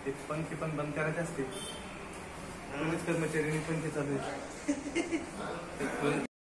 ते पंखे पण बंद करायचे असते. पोलीस कर्मचाऱ्यांनी पंखे चालू आहेत.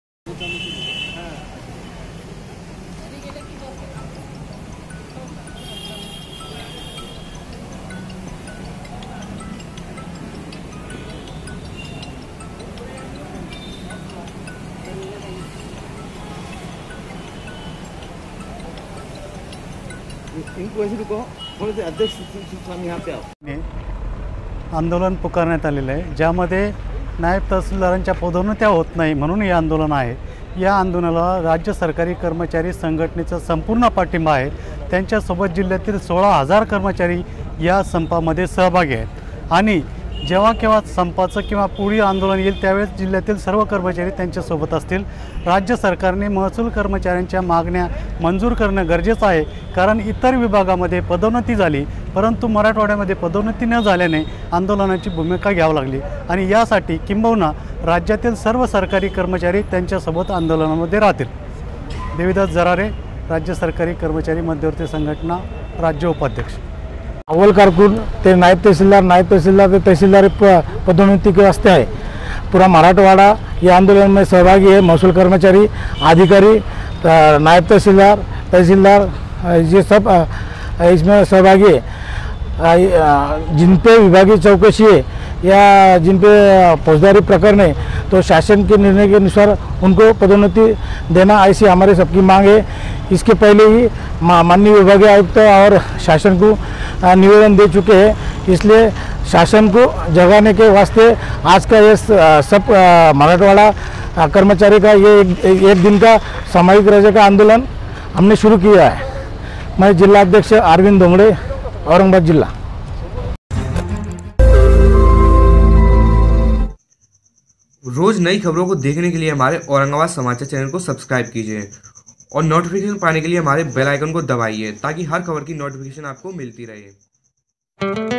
आंदोलन पुकारण्यात आलेलं आहे, ज्यामध्ये नायब तहसीलदारांच्या पदोन्नत्या होत नाही म्हणून हे आंदोलन आहे. या आंदोलनाला राज्य सरकारी कर्मचारी संघटनेचा संपूर्ण पाठिंबा आहे. त्यांच्यासोबत जिल्ह्यातील 16,000 कर्मचारी या संपामध्ये सहभागी आहेत आणि जेव्हा केव्हा संपाचं किंवा पुढील आंदोलन येईल त्यावेळेस जिल्ह्यातील सर्व कर्मचारी त्यांच्यासोबत असतील. राज्य सरकारने महसूल कर्मचाऱ्यांच्या मागण्या मंजूर करणं गरजेचं आहे, कारण इतर विभागामध्ये पदोन्नती झाली परंतु मराठवाड्यामध्ये पदोन्नती न झाल्याने आंदोलनाची भूमिका घ्यावी लागली आणि यासाठी किंबहुना राज्यातील सर्व सरकारी कर्मचारी त्यांच्यासोबत आंदोलनामध्ये राहतील. देविदास जरारे, राज्य सरकारी कर्मचारी मध्यवर्ती संघटना, राज्य उपाध्यक्ष. अव्वल कारकून ते नायब तहसीलदार ते तहसीलदार पदोन्नति के वास्ते है. पूरा मराठवाड़ा ये आंदोलन में सहभागी है. महसूल कर्मचारी, अधिकारी, नायब तहसीलदार ये सब इसमें सहभागी है. जिन पे विभागीय चौकसी है या जिन पे फौजदारी प्रकरण है तो शासन के निर्णय के अनुसार उनको पदोन्नति देना, ऐसी हमारी सबकी मांग है. इसके पहले ही माननीय विभागीय आयुक्त और शासन को निवेदन दे चुके हैं. इसलिए शासन को जगाने के वास्ते आज का ये सब मराठवाड़ा कर्मचारी का ये एक दिन का सामूहिक रजा का आंदोलन हमने शुरू किया है. मैं जिला अध्यक्ष अरविंद डोंगड़े, औरंगाबाद जिला. रोज नई खबरों को देखने के लिए हमारे औरंगाबाद समाचार चैनल को सब्सक्राइब कीजिए और नोटिफिकेशन पाने के लिए हमारे बेल आइकन को दबाइए ताकि हर खबर की नोटिफिकेशन आपको मिलती रहे.